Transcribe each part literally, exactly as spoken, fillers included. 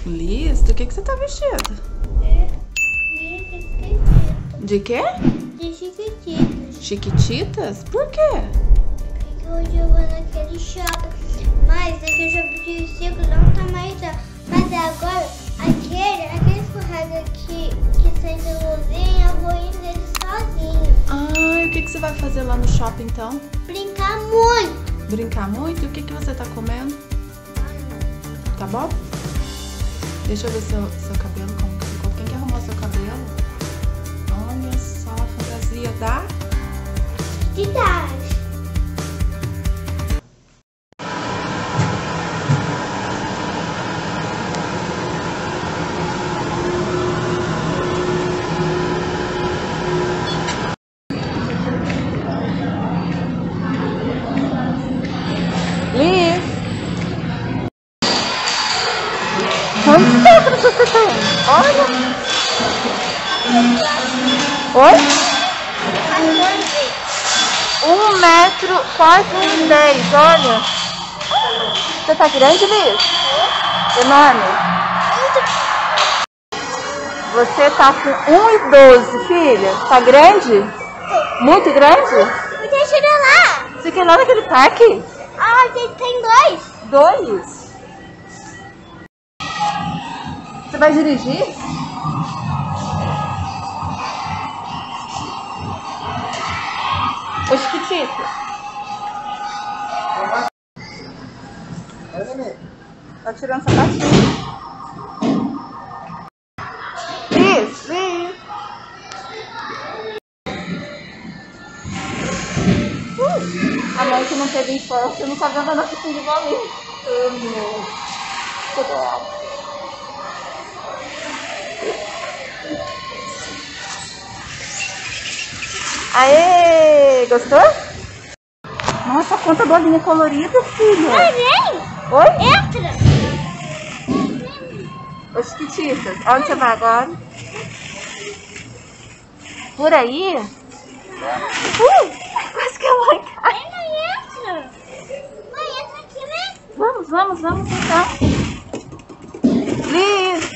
Liz, do que que você tá vestido? É, de Chiquititas. De quê? De Chiquititas. Chiquititas? Por quê? Porque hoje eu vou naquele shopping. Mas naquele shopping de ciclo não tá mais lá. Mas agora, aquele, aquele escorrega que, que sai de luzinha, eu vou ir nele sozinho. Ah, e o que que você vai fazer lá no shopping então? Brincar muito. Brincar muito? E o que que você tá comendo? Tá bom? Deixa eu ver seu, seu cabelo, como que ficou. Quem que arrumou seu cabelo? Olha só a fantasia da... De tarde. Liz! Quantos metros você tem? Olha! Oi? Um metro, quase um dez, olha! Você tá grande, Liz? Enorme? Você tá com um e doze, filha? Tá grande? Muito grande? Deixa eu lá. Você quer ir lá naquele parque? Ah, tem, tem dois. Dois? Você vai dirigir? Ô, Chiquitita. Tá tirando sapatinho. Liz, Liz. Uh, a mãe que não teve infância não tá vendo a nossa de bolinha. Oh, meu. Tudo alto. Aê! Gostou? Nossa, quanta bolinha colorida, filha! Oi, vem! Oi? Entra! Ô, Chiquititas, onde você vai agora? Por aí? Uh, quase que a mãe cai! Vem, mãe, entra! Mãe, entra aqui, né? Vamos, vamos, vamos então! Liz!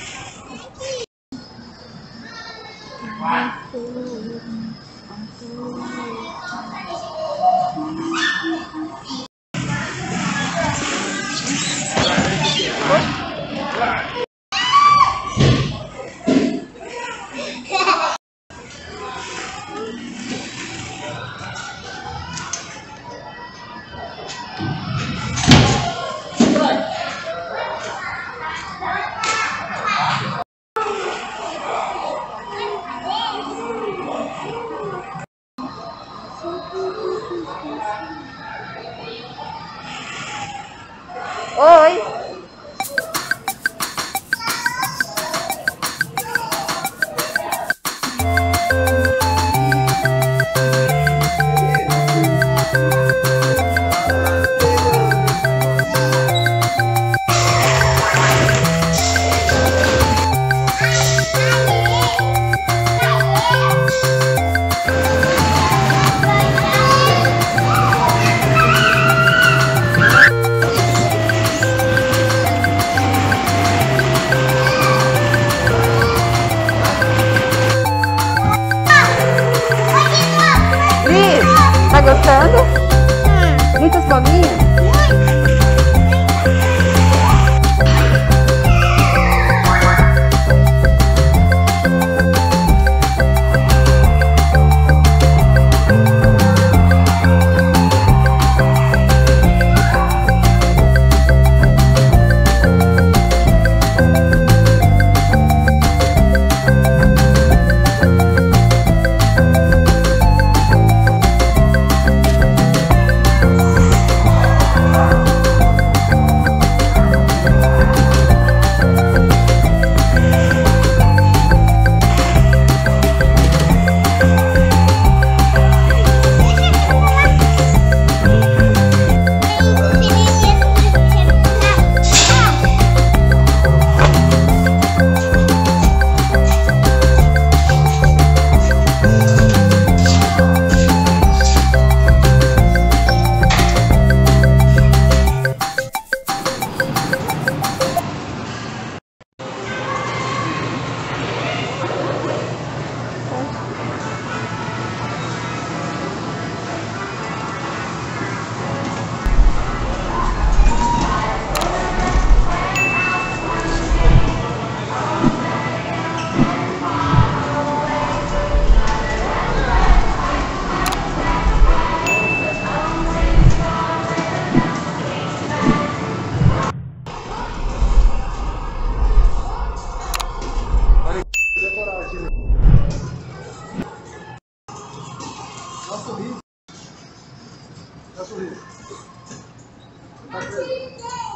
Oi! Bye.